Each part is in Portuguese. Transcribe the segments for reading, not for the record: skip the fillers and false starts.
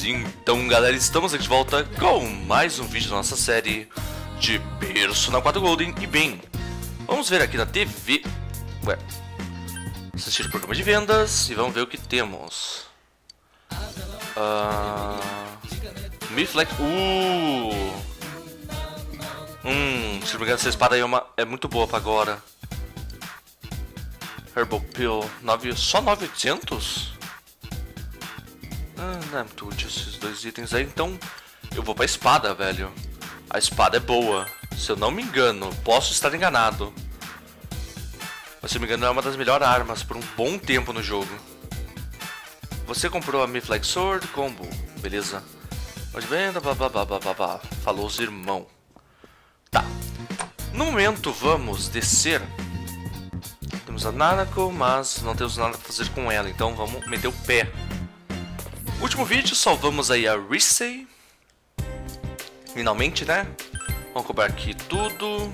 Então galera, estamos aqui de volta com mais um vídeo da nossa série de Persona 4 Golden. E bem, vamos ver aqui na TV, assistir o programa de vendas e vamos ver o que temos. Miflex, se não me engano essa espada aí é muito boa pra agora. Herbal Pill, só 9.800? Não é muito útil esses dois itens aí, então eu vou pra espada, velho. A espada é boa, se eu não me engano, posso estar enganado. Mas se eu me engano é uma das melhores armas por um bom tempo no jogo. Você comprou a Miflex Sword Combo, beleza. Pode venda, blá. Falou os irmãos. Tá, no momento vamos descer. Temos a Nanako, mas não temos nada pra fazer com ela, então vamos meter o pé. Último vídeo, salvamos aí a Risei. Finalmente, né? Vamos cobrar aqui tudo.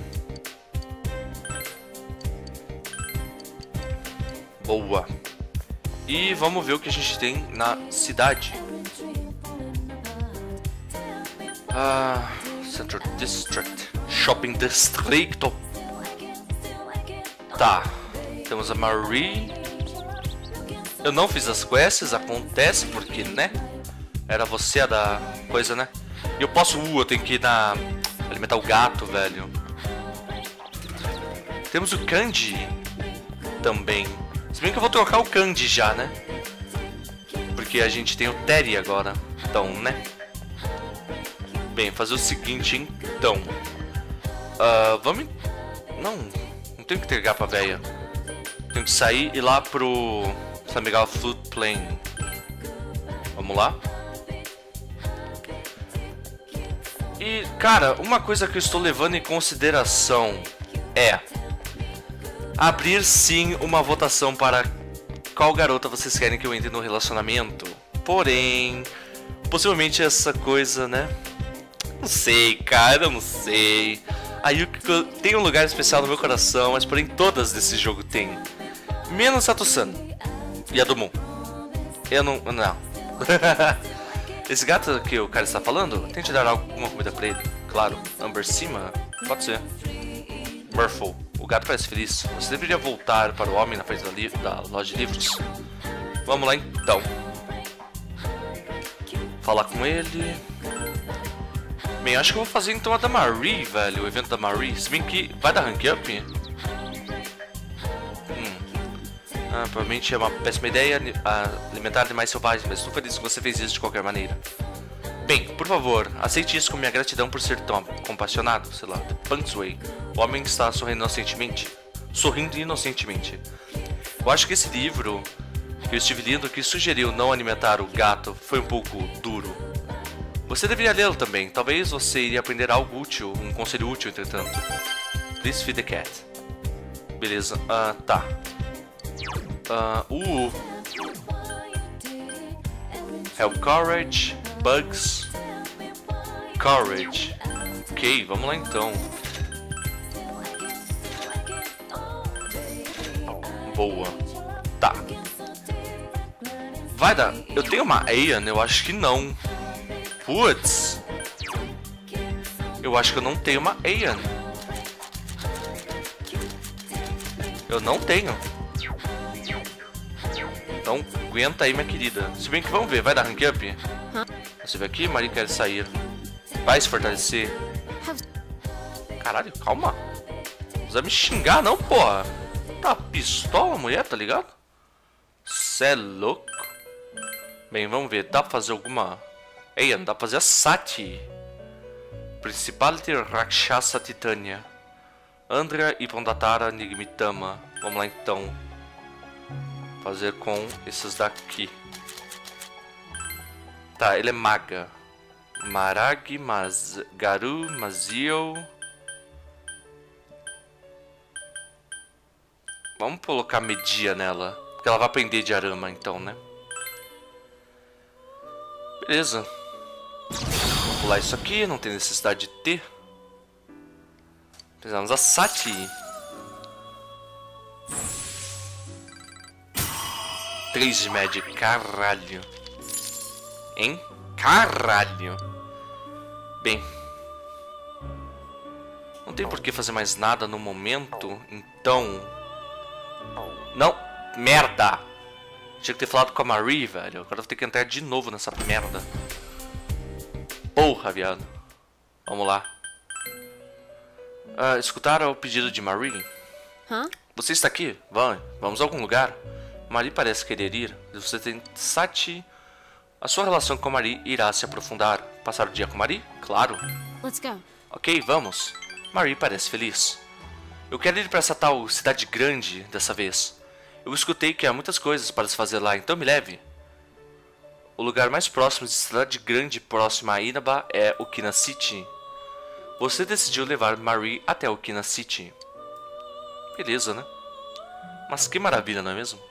Boa. E vamos ver o que a gente tem na cidade. Central District. Shopping District. Tá. Temos a Marie. Eu não fiz as quests, acontece porque, né? Era você a da coisa, né? E eu posso, eu tenho que ir alimentar o gato, velho. Temos o Kanji também. Se bem que eu vou trocar o Kanji já, né? Porque a gente tem o Terry agora. Então, né? Bem, fazer o seguinte, então. Vamos... Não tenho que entregar pra véia. Tenho que sair e ir lá pro... Samigala Flute Plain. Vamos lá. E, cara, uma coisa que eu estou levando em consideração é abrir sim uma votação para qual garota vocês querem que eu entre no relacionamento. Porém, possivelmente essa coisa, né? Não sei, cara, eu não sei. A Yukiko tem um lugar especial no meu coração, mas porém todas desse jogo tem. Menos Sato-san. E a do Moon. Eu não... Esse gato que o cara está falando, tente dar alguma comida pra ele. Claro. Amber cima? Pode ser. Murphy. O gato parece feliz. Você deveria voltar para o homem na frente da loja de livros. Vamos lá então. Falar com ele. Bem, acho que eu vou fazer então a da Marie, velho. O evento da Marie. Se bem que vai dar rank up. Provavelmente é uma péssima ideia alimentar animais selvagens, mas estou feliz que você fez isso de qualquer maneira. Bem, por favor, aceite isso com minha gratidão por ser tão compassionado, sei lá, Punksway. O homem está sorrindo inocentemente. Eu acho que esse livro que eu estive lendo que sugeriu não alimentar o gato foi um pouco duro. Você deveria lê-lo também, talvez você iria aprender algo útil, um conselho útil, entretanto. Please feed the cat. Beleza, tá. Help Courage, Bugs, Courage. Ok, vamos lá então. Boa. Tá. Vai dar. Eu tenho uma Aeon? Eu acho que não. Putz. Eu acho que eu não tenho uma Aeon. Eu não tenho. Então, aguenta aí, minha querida. Se bem que vamos ver, vai dar rank up? Você vê aqui, Marie quer sair. Vai se fortalecer. Caralho, calma. Não precisa me xingar não, porra. Tá pistola, mulher, tá ligado? Cê é louco. Bem, vamos ver, dá pra fazer alguma... Ei, dá pra fazer a Sati. Principality Rakshasa Titânia. Andra e Pondatara Nigmitama. Vamos lá então. Fazer com esses daqui. Tá, ele é maga. Maragi, Garu, Mazio. Vamos colocar Media nela. Porque ela vai aprender de Arama, então, né? Beleza. Vou pular isso aqui, não tem necessidade de ter. Precisamos da Sati. 3 de média, caralho. Hein? Caralho. Bem, não tem por que fazer mais nada no momento, então... Não, merda! Tinha que ter falado com a Marie, velho. Agora eu vou ter que entrar de novo nessa merda. Porra, viado. Vamos lá. Escutaram o pedido de Marie? Huh? Você está aqui? Vamos a algum lugar? Marie parece querer ir. Você tem Sati... A sua relação com Marie irá se aprofundar. Passar o dia com Marie? Claro. Let's go. Ok, vamos. Marie parece feliz. Eu quero ir para essa tal cidade grande dessa vez. Eu escutei que há muitas coisas para se fazer lá, então me leve. O lugar mais próximo de cidade grande próxima a Inaba é Okina City. Você decidiu levar Marie até Okina City. Beleza, né? Mas que maravilha, não é mesmo?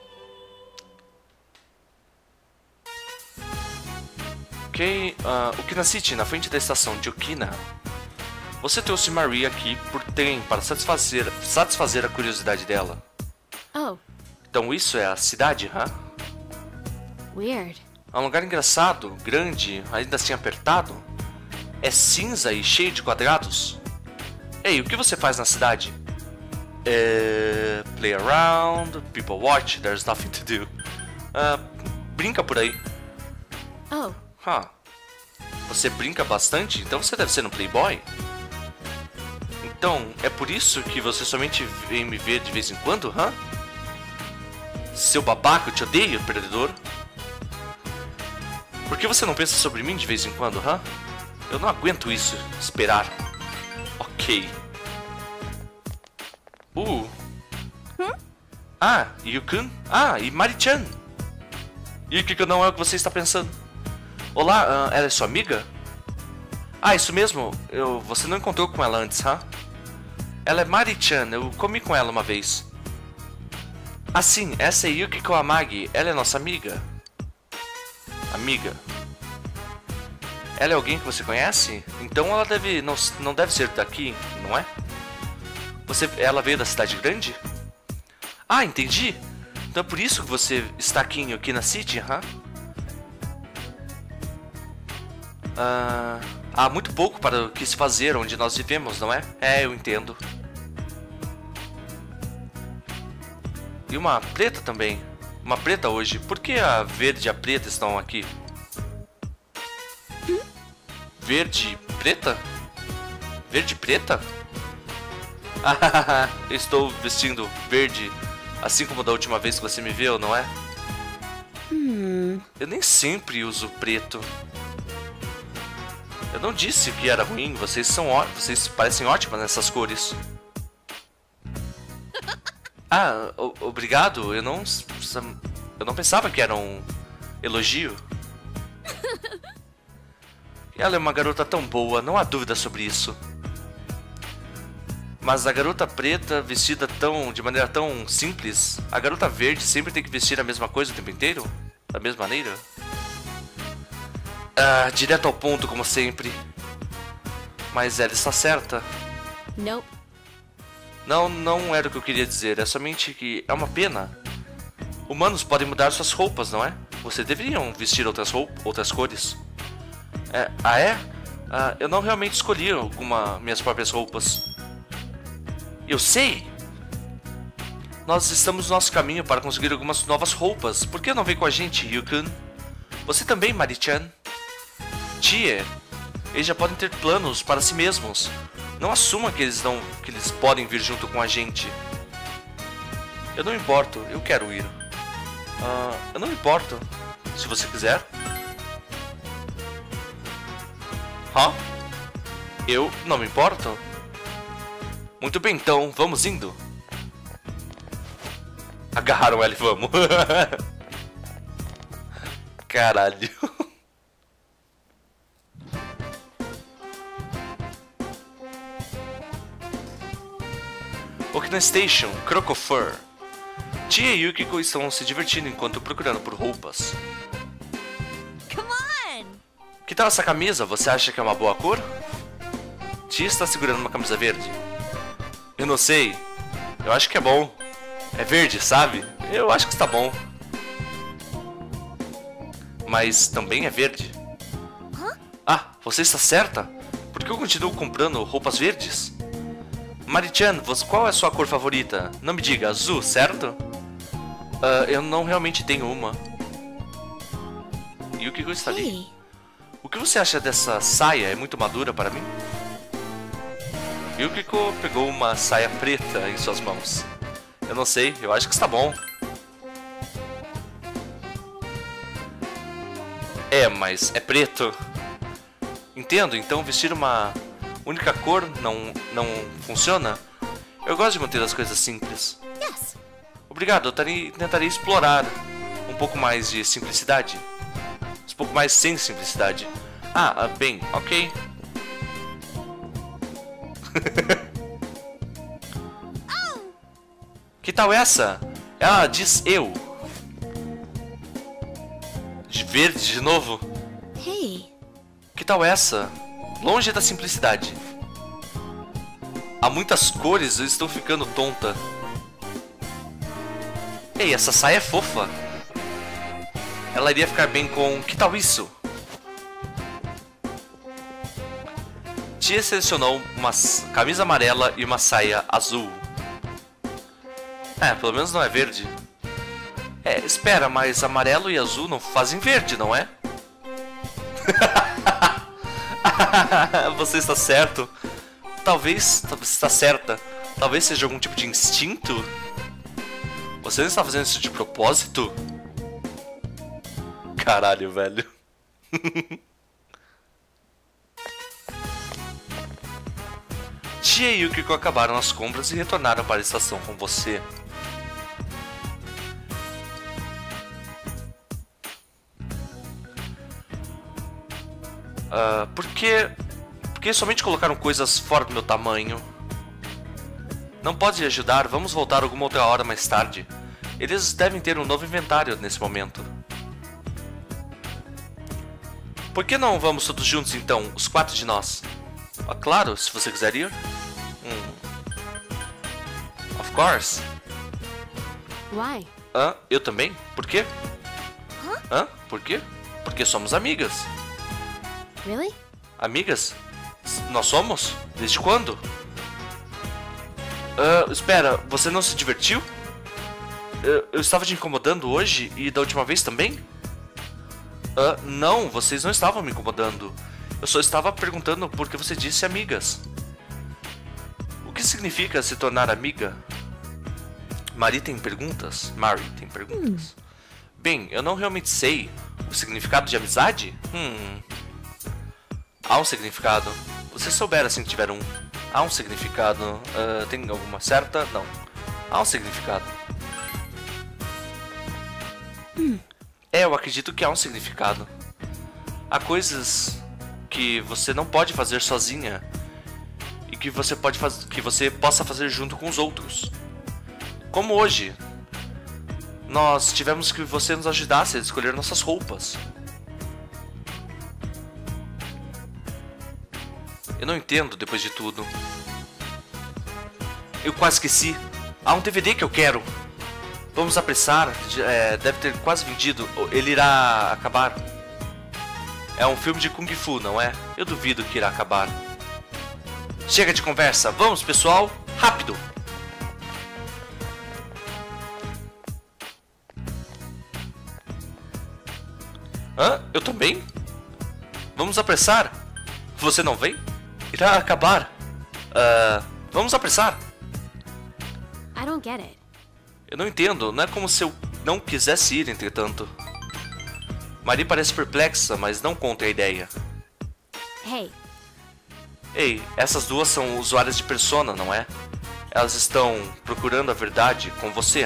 Ok, Okina City, na frente da estação de Okina. Você trouxe Marie aqui por trem para satisfazer a curiosidade dela. Oh, Então isso é a cidade, hã? weird. É um lugar engraçado, grande, ainda assim apertado. É cinza e cheio de quadrados. Ei, o que você faz na cidade? Play around, people watch, there's nothing to do. Brinca por aí. Oh, Você brinca bastante? Então você deve ser um playboy? Então, é por isso que você somente vem me ver de vez em quando, hã? Seu babaca, eu te odeio, perdedor. Por que você não pensa sobre mim de vez em quando, hã? Eu não aguento isso, esperar. Ok. Yukun? E Mari-chan. Yukiko não é o que você está pensando. Olá, ela é sua amiga? Isso mesmo, você não encontrou com ela antes, hã? Ela é Mari-chan, eu comi com ela uma vez. Sim, essa é Yukiko Amagi, ela é nossa amiga. Amiga? Ela é alguém que você conhece? Então ela não deve ser daqui, não é? Ela veio da cidade grande? Entendi. Então é por isso que você está aqui em Okina City, hã? Há muito pouco para o que se fazer onde nós vivemos, não é? Eu entendo. E uma preta também. Uma preta hoje. Por que a verde e a preta estão aqui? Verde e preta? Verde e preta? Eu estou vestindo verde, assim como da última vez que você me viu, não é? Eu nem sempre uso preto. Eu não disse que era ruim, vocês parecem ótimas nessas cores. Obrigado, eu não pensava que era um elogio. Ela é uma garota tão boa, não há dúvida sobre isso. Mas a garota preta vestida de maneira tão simples, a garota verde sempre tem que vestir a mesma coisa o tempo inteiro? Da mesma maneira? Direto ao ponto, como sempre. Mas ela está certa. nope. Não era o que eu queria dizer, é somente que é uma pena. Humanos podem mudar suas roupas, não é? Vocês deveriam vestir outras cores. Eu não realmente escolhi minhas próprias roupas. Eu sei! Nós estamos no nosso caminho para conseguir algumas novas roupas. Por que não vem com a gente, Ryukun? Você também, Mari-chan? Tia, eles já podem ter planos para si mesmos. Não assuma que eles podem vir junto com a gente. Eu não me importo, eu quero ir. Eu não me importo. Se você quiser. Eu não me importo? Muito bem, então, vamos indo. Agarraram ela e vamos. Caralho. Okina Station, Crocofur. Tia e Yukiko estão se divertindo enquanto procurando por roupas. Come on! Que tal essa camisa? Você acha que é uma boa cor? Tia está segurando uma camisa verde. Eu não sei. Eu acho que é bom. É verde, sabe? Eu acho que está bom. Mas também é verde. Você está certa? Por que eu continuo comprando roupas verdes? Mari-chan, qual é a sua cor favorita? Não me diga, azul, certo? Eu não realmente tenho uma. Yukiko está ali. Hey. O que você acha dessa saia? É muito madura para mim? Yukiko pegou uma saia preta em suas mãos. Eu não sei, eu acho que está bom. É, mas é preto. Entendo, então vestir uma única cor não funciona? Eu gosto de manter as coisas simples. Yes. Obrigado, eu tentarei explorar um pouco mais de simplicidade. Um pouco mais sem simplicidade. Bem, ok. Que tal essa? Ela diz eu. De verde de novo? Hey. Que tal essa? Longe da simplicidade. Há muitas cores, eu estou ficando tonta. Ei, essa saia é fofa. Ela iria ficar bem com... Que tal isso? Tia selecionou uma camisa amarela e uma saia azul. Pelo menos não é verde. Espera, mas amarelo e azul não fazem verde, não é? Você está certo. Talvez está certa. Talvez seja algum tipo de instinto. Você não está fazendo isso de propósito? Caralho, velho. Tia e Yukiko acabaram as compras e retornaram para a estação com você. Por que somente colocaram coisas fora do meu tamanho? Não pode ajudar, vamos voltar alguma outra hora mais tarde. Eles devem ter um novo inventário nesse momento. Por que não vamos todos juntos então, os 4 de nós? Claro, se você quiser ir. Of course. Why? Eu também? Por quê? Por quê? Porque somos amigas. Really? Amigas? Nós somos? Desde quando? Espera, você não se divertiu? Eu estava te incomodando hoje e da última vez também? Não, vocês não estavam me incomodando. Eu só estava perguntando por que você disse amigas. O que significa se tornar amiga? Mari tem perguntas? Bem, eu não realmente sei. O significado de amizade? Há um significado. Você souber assim que tiver um. Há um significado. Tem alguma certa? Não. Há um significado. Eu acredito que há um significado. Há coisas que você não pode fazer sozinha e que você possa fazer junto com os outros. Como hoje, nós tivemos que você nos ajudasse a escolher nossas roupas. Eu não entendo depois de tudo. Eu quase esqueci. Há um DVD que eu quero. Vamos apressar. Deve ter quase vendido. Ele irá acabar. É um filme de Kung Fu, não é? Eu duvido que irá acabar. Chega de conversa. Vamos, pessoal. Rápido. Eu também? Vamos apressar. Você não vem? Irá acabar. Vamos apressar. I don't get it. Eu não entendo. Não é como se eu não quisesse ir, entretanto. Mari parece perplexa, mas não contra a ideia. Hey. Ei, essas duas são usuárias de Persona, não é? Elas estão procurando a verdade com você,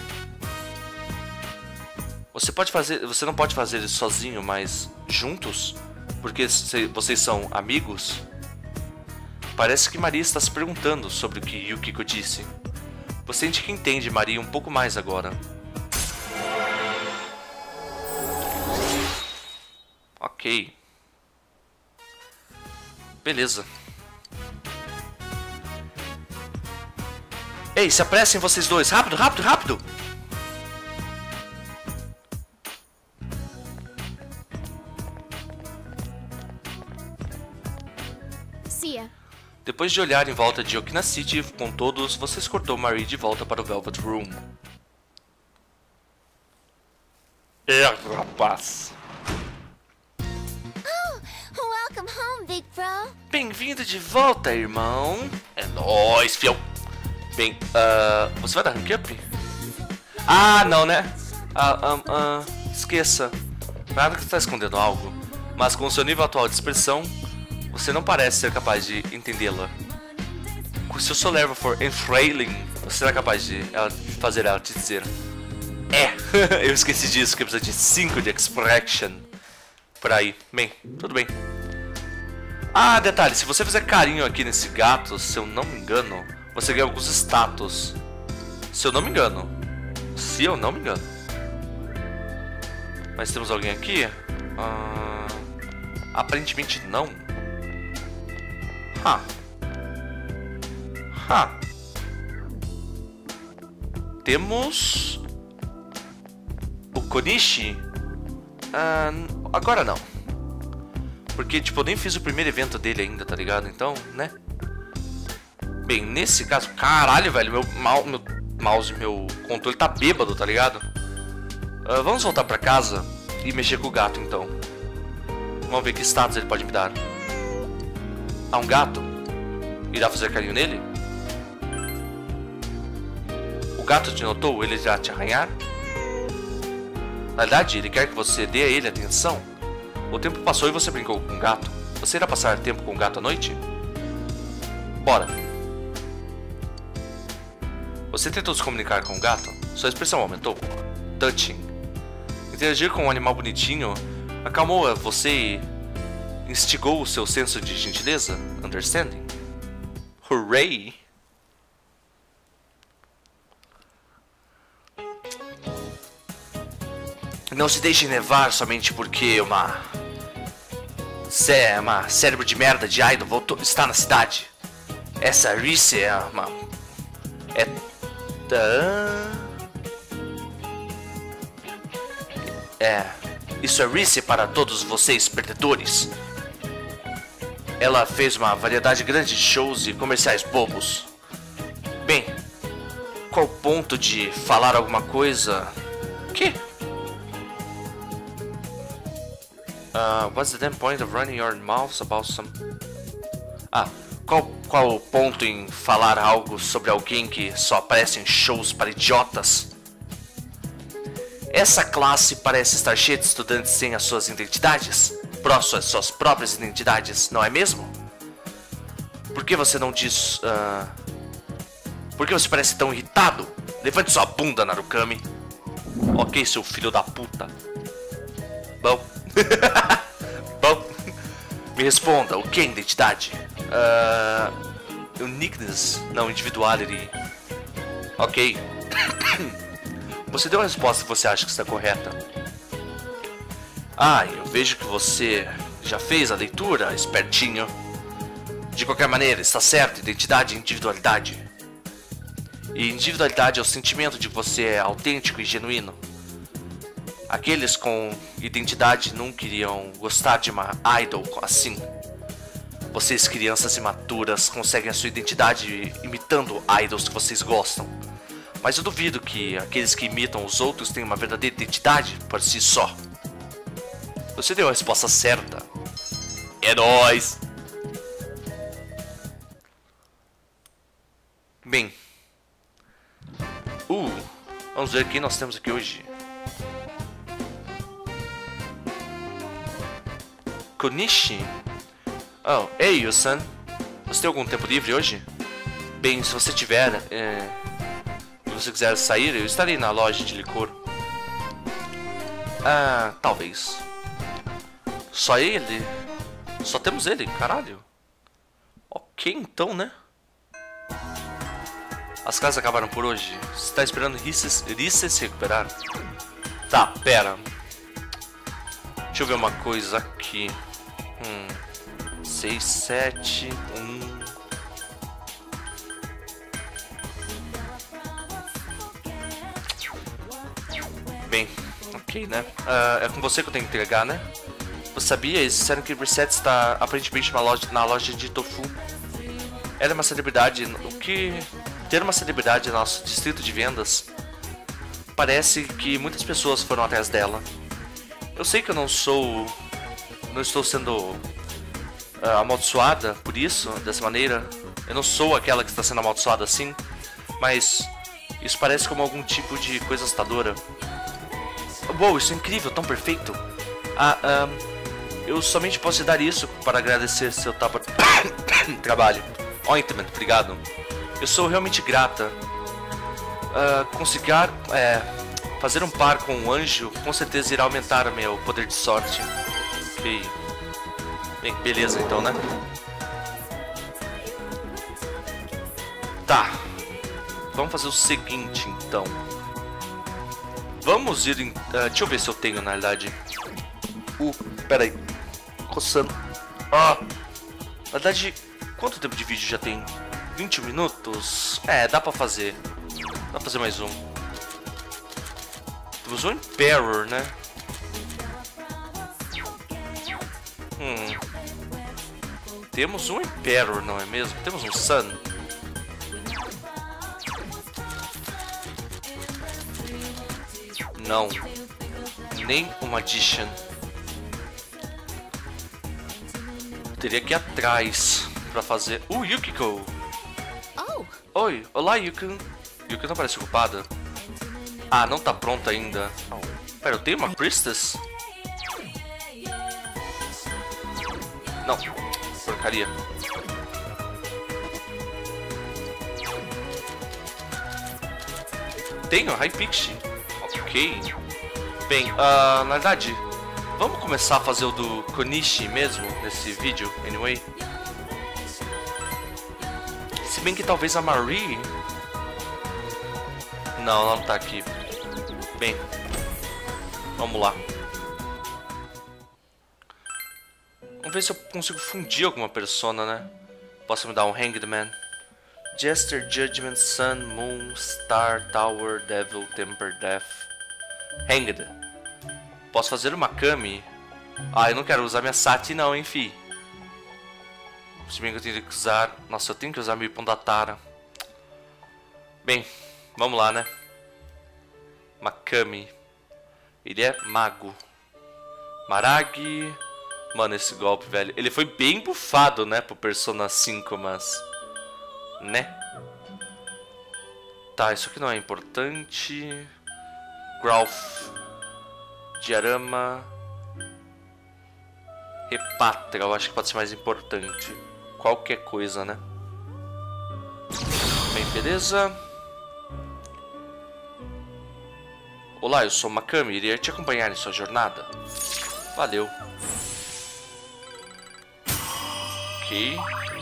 Você não pode fazer isso sozinho, mas juntos? Porque vocês são amigos? Parece que Maria está se perguntando sobre o que Yukiko disse. Você sente que entende Maria um pouco mais agora. Ok. Beleza. Ei, se apressem vocês dois. Rápido, rápido, rápido. Depois de olhar em volta de Okina City com todos, você escortou Marie de volta para o Velvet Room. Rapaz. Welcome home, big bro. Bem-vindo de volta, irmão. É nóis, fiel. Bem, você vai dar rank up? Ah, não, né? Esqueça. Nada que você está escondendo algo. Mas com o seu nível atual de expressão, você não parece ser capaz de entendê-la. Se o seu level for enfrailing, você será capaz de fazer ela te dizer: é, eu esqueci disso, que precisa de 5 de expression. Por aí. Bem, tudo bem. Ah, detalhe, se você fizer carinho aqui nesse gato, se eu não me engano, você ganha alguns status. Se eu não me engano. Se eu não me engano. Mas temos alguém aqui? Aparentemente não. Temos o Konishi. Agora não. Porque, tipo, eu nem fiz o primeiro evento dele ainda, tá ligado? Então, né? Bem, nesse caso... Caralho, velho. Meu mouse, meu controle tá bêbado, tá ligado? Vamos voltar pra casa e mexer com o gato, então. Vamos ver que status ele pode me dar. Um gato? Irá fazer carinho nele? O gato te notou? Ele irá te arranhar? Na verdade, ele quer que você dê a ele atenção. O tempo passou e você brincou com o gato. Você irá passar tempo com o gato à noite? Bora. Você tentou se comunicar com o gato? Sua expressão aumentou. Touching. Interagir com um animal bonitinho acalmou você e instigou o seu senso de gentileza? Understanding? Hooray! Não se deixe levar somente porque uma cérebro de merda de idol está na cidade. Essa Reese é uma... Isso é Reese para todos vocês, perdedores. Ela fez uma variedade grande de shows e comerciais bobos. Bem, qual o ponto de falar alguma coisa? Que? What's the damn point of running your mouth about some... Qual o ponto em falar algo sobre alguém que só aparece em shows para idiotas? Essa classe parece estar cheia de estudantes sem as suas identidades. Suas próprias identidades, não é mesmo? Por que você não diz... Por que você parece tão irritado? Levante sua bunda, Narukami. Ok, seu filho da puta. Bom. Bom. Me responda, o que é identidade? Uniqueness, não, individuality. Ok. Você deu a resposta que você acha que está correta. Eu vejo que você já fez a leitura, espertinho. De qualquer maneira, está certo, identidade e individualidade. E individualidade é o sentimento de que você é autêntico e genuíno. Aqueles com identidade nunca iriam gostar de uma idol assim. Vocês, crianças imaturas, conseguem a sua identidade imitando idols que vocês gostam. Mas eu duvido que aqueles que imitam os outros tenham uma verdadeira identidade por si só. Você deu a resposta certa. É nóis! Bem. Vamos ver quem nós temos aqui hoje. Konishi. Ei, Yusan. Você tem algum tempo livre hoje? Bem, se você tiver... Se você quiser sair, eu estarei na loja de licor. Talvez. Só ele? Só temos ele, caralho. Ok, então, né? As casas acabaram por hoje. Você está esperando Risse se recuperar? Tá, pera. Deixa eu ver uma coisa aqui. 6, 7, 1... Bem, ok, né? É com você que eu tenho que entregar, né? Você sabia? Eles disseram que o Reset está aparentemente na loja de tofu. ela é uma celebridade. O que ter uma celebridade no nosso distrito de vendas, parece que muitas pessoas foram atrás dela. Eu sei que eu não estou sendo amaldiçoada por isso, dessa maneira. Eu não sou aquela que está sendo amaldiçoada assim, mas isso parece como algum tipo de coisa assustadora. Uou, isso é incrível, tão perfeito. Eu somente posso te dar isso para agradecer seu trabalho. Ointment, obrigado. Eu sou realmente grata. Conseguir fazer um par com um anjo com certeza irá aumentar meu poder de sorte. Ok. Bem, beleza então, né? Tá. Vamos fazer o seguinte então. Vamos ir em... deixa eu ver se eu tenho, na realidade. Pera aí. Coçando. Na verdade, quanto tempo de vídeo já tem? 21 minutos? Dá pra fazer. Dá pra fazer mais um. Temos um Emperor, né? Temos um Emperor, não é mesmo? Temos um Sun. Não. Nem um Magician. Teria que ir atrás pra fazer... Yukiko! Oh, Oi, olá Yukiko. Yukiko não parece ocupada. Não tá pronta ainda. Pera, eu tenho uma Priestess? Não, porcaria. Tenho, High Pixie. Ok. Bem, na verdade, vamos começar a fazer o do Konishi mesmo nesse vídeo, anyway. Se bem que talvez a Marie... Não, ela não tá aqui. Bem, vamos lá. Vamos ver se eu consigo fundir alguma persona, né? Posso me dar um Hanged Man. Jester, Judgment, Sun, Moon, Star, Tower, Devil, Temper, Death. Hanged. Posso fazer uma Kami. Eu não quero usar minha Sati não, hein, fi. Se bem que eu tenho que usar... Nossa, eu tenho que usar meu Ipondatara. Bem, vamos lá, né? Makami. Ele é mago. Maragi. Mano, esse golpe, velho. Ele foi bem bufado, né? Pro Persona 5, mas... Né? Tá, isso aqui não é importante. Growth. Diarama. Repatra, eu acho que pode ser mais importante. Qualquer coisa, né? Bem, beleza. Olá, eu sou Makami, iria te acompanhar em sua jornada. Valeu. Ok.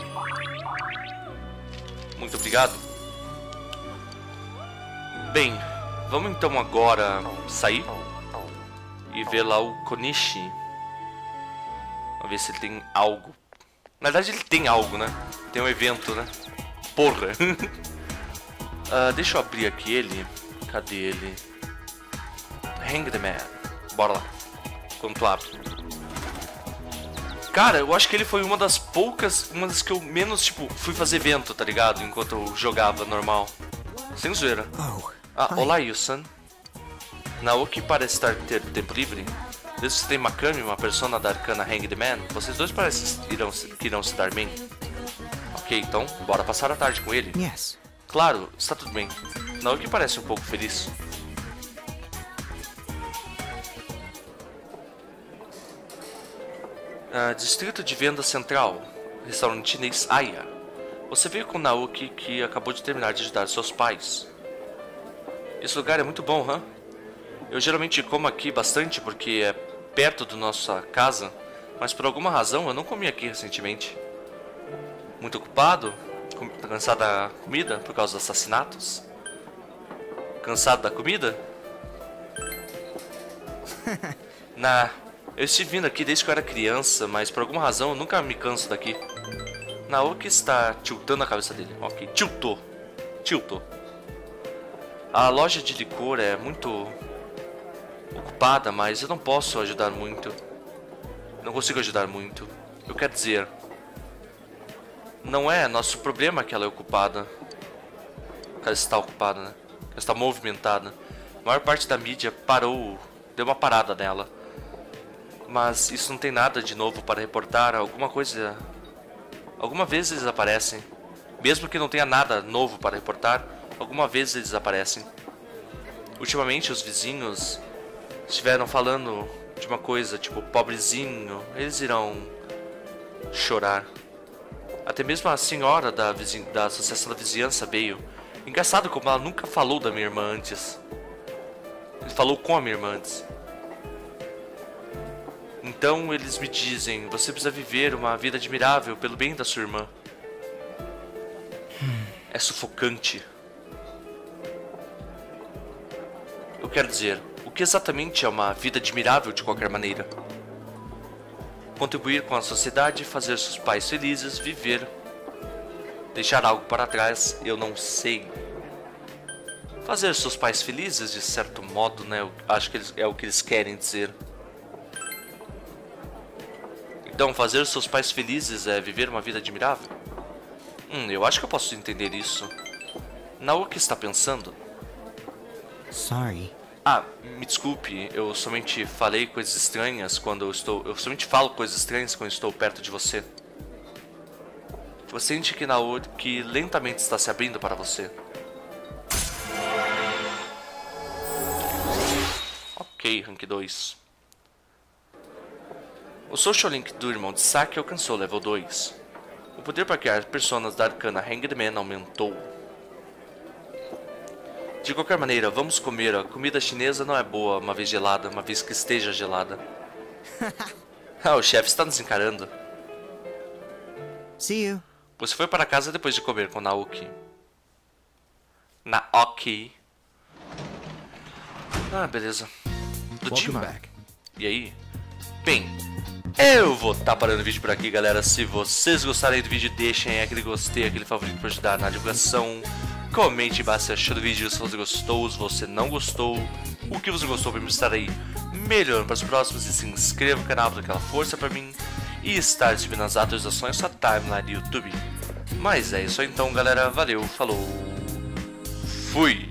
Muito obrigado. Bem, vamos então agora sair e ver lá o Konishi. Vamos ver se ele tem algo. Na verdade ele tem algo, né? Tem um evento, né? Porra. Deixa eu abrir aqui ele. Cadê ele? Hanged Man. Bora lá. Quando tu abre. Cara, eu acho que ele foi uma das poucas... Uma das que eu menos, tipo, fui fazer evento, tá ligado? Enquanto eu jogava normal. Sem zoeira. Olá, Yusan. Naoki parece ter tempo livre. Desde que você tem Makami, uma persona da arcana Hanged Man, vocês dois parecem que irão se dar bem. Ok, então, bora passar a tarde com ele. Yes. Claro, está tudo bem. Naoki parece um pouco feliz. Distrito de Venda Central. Restaurante chinês Aya. Você veio com Naoki, que acabou de terminar de ajudar seus pais. Esse lugar é muito bom, hã? Eu geralmente como aqui bastante porque é perto da nossa casa, mas por alguma razão eu não comi aqui recentemente. Muito ocupado? Cansado da comida por causa dos assassinatos? Cansado da comida? Eu estive vindo aqui desde que eu era criança, mas por alguma razão eu nunca me canso daqui. Naoki está tiltando a cabeça dele. Ok, tiltou. A loja de licor é muito ocupada, mas eu não posso ajudar muito. Não consigo ajudar muito. Eu quero dizer... Não é nosso problema que ela é ocupada. Que ela está ocupada, né? Que ela está movimentada. A maior parte da mídia parou, deu uma parada nela. Mas isso não tem nada de novo para reportar. Alguma vez eles aparecem. Mesmo que não tenha nada novo para reportar, alguma vez eles aparecem. Ultimamente os vizinhos estiveram falando de uma coisa, tipo, pobrezinho, eles irão chorar. Até mesmo a senhora da associação da vizinhança veio. Engraçado como ela nunca falou da minha irmã antes. Ele falou com a minha irmã antes. Então eles me dizem, você precisa viver uma vida admirável pelo bem da sua irmã. É sufocante. Eu quero dizer, o que exatamente é uma vida admirável de qualquer maneira? Contribuir com a sociedade, fazer seus pais felizes, viver. Deixar algo para trás, eu não sei. Fazer seus pais felizes, de certo modo, né? Eu acho que é o que eles querem dizer. Então, fazer seus pais felizes é viver uma vida admirável? Eu acho que eu posso entender isso. Naoki está pensando? Sorry. Ah, me desculpe, eu somente falei coisas estranhas quando eu somente falo coisas estranhas quando estou perto de você. Você sente que Naoki lentamente está se abrindo para você. Ok, rank 2. O Social Link do irmão de Saki alcançou level 2. O poder para criar personas da arcana Hanged Man aumentou. De qualquer maneira, vamos comer. A comida chinesa não é boa uma vez gelada, uma vez que esteja gelada. Ah, o chefe está nos encarando. See you. Você foi para casa depois de comer com Naoki. Naoki. Ah, beleza. Do Dima. E aí? Bem, eu vou estar parando o vídeo por aqui, galera. Se vocês gostarem do vídeo, deixem aquele gostei, aquele favorito para ajudar na divulgação. Comente embaixo se achou do vídeo, se você gostou, se você não gostou, o que você gostou para me estar aí melhorando para os próximos, e se inscreva no canal para dar aquela força para mim e estar recebendo as atualizações da sua timeline do YouTube. Mas é isso aí então, galera, valeu, falou, fui!